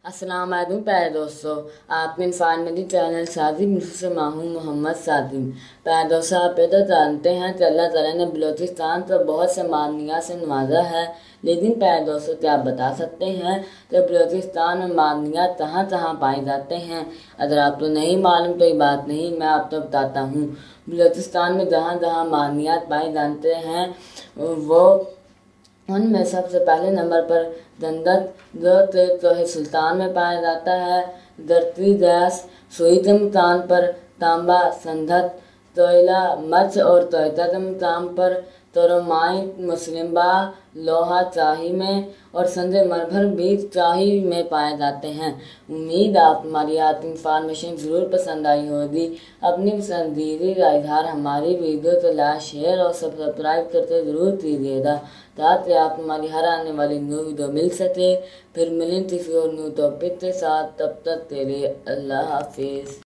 अस्सलाम वालेकुम प्यारे दोस्तों, आपके इन्फॉर्मेटिव चैनल सादिम से मैं हूँ मोहम्मद सादिम। प्यारे दोस्तों, आप ये तो जानते हैं कि अल्लाह ताला ने बलूचिस्तान को बहुत से मादनियात से नवाजा है। लेकिन प्यारे दोस्तों, क्या आप बता सकते हैं कि बलूचिस्तान में मादनियात कहाँ कहाँ पाए जाते हैं? अगर आपको नहीं मालूम तो ये बात नहीं, मैं आपको बताता हूँ। बलूचिस्तान में जहाँ जहाँ मादनियात पाए जाते हैं वो उनमें सबसे पहले नंबर पर दंदत जो तोहे सुल्तान में पाया जाता है। दरती गैस सुई के मुकाम पर तांबा संधत कोयला मर्च और तोयता के मुकाम पर तोरमाई मुस्लिम्बा लोहा चाही में और संजय मरभर भी चाही में पाए जाते हैं। उम्मीद आप हमारी आज इंफॉर्मेशन ज़रूर पसंद आई होगी। अपनी पसंदीदा का इजहार हमारी वीडियो को लाइक शेयर और सब्सक्राइब करके ज़रूर कीजिएगा ताकि आप हमारी हर आने वाली न्यू वीडियो मिल सके। फिर मिलें किसी और न्यू टॉपिक के साथ, तब तक के लिए अल्लाह हाफिज़।